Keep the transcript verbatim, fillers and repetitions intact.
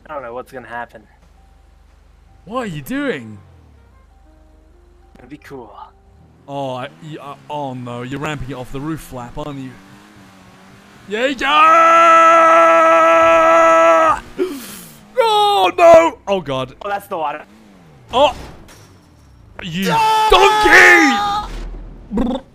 I don't know what's gonna happen. What are you doing? It'd be cool. Oh, I, you, uh, oh no, you're ramping it off the roof flap, aren't you? Yeager! Oh no! Oh god. Oh, that's the water. Oh! You No! donkey!